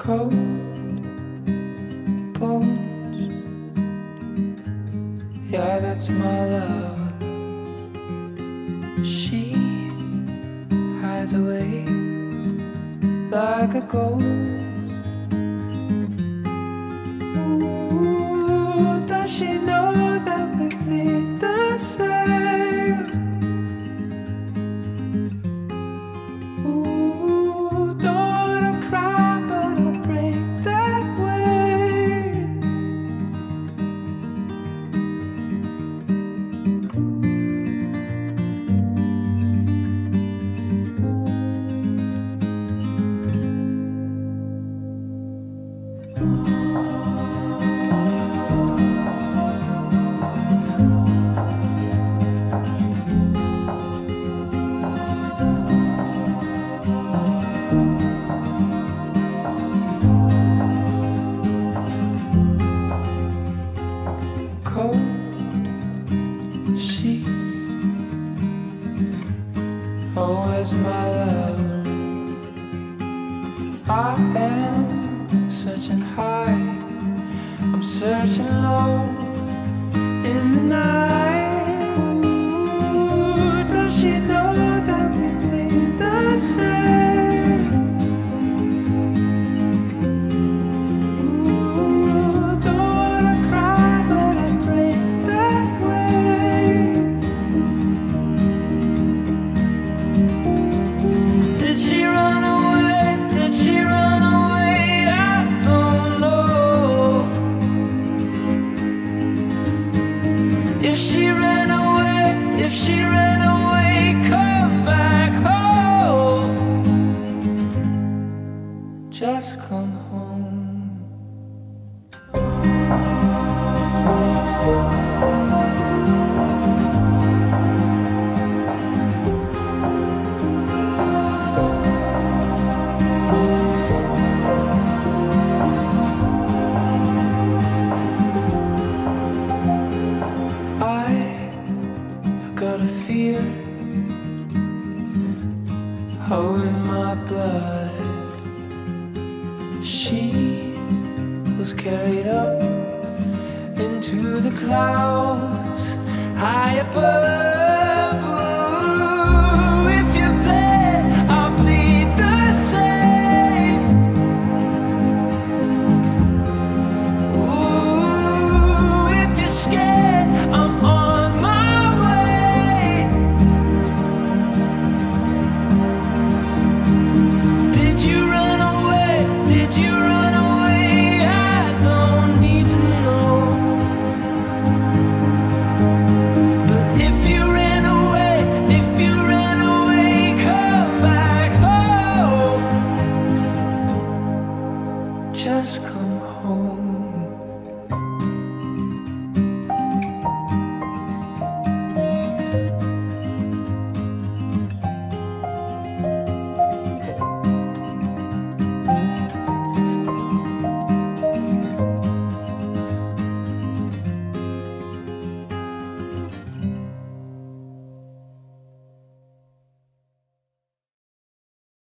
cold bones. Yeah, that's my love. She hides away like a ghost. Ooh, does she know that we bleed the same? Ooh, don't wanna cry, but I'll break that way. Cold sheets, oh, where's my love? I am searching high, I'm searching low in the night. Ooh, does she know that we bleed the same? Ooh, don't wanna cry, but I break that way. Did she run away? Did she run away? I don't know. If she ran away, if she ran away, come back home. Just come home. I got a fear, oh, in my blood. She was carried up into the clouds high above.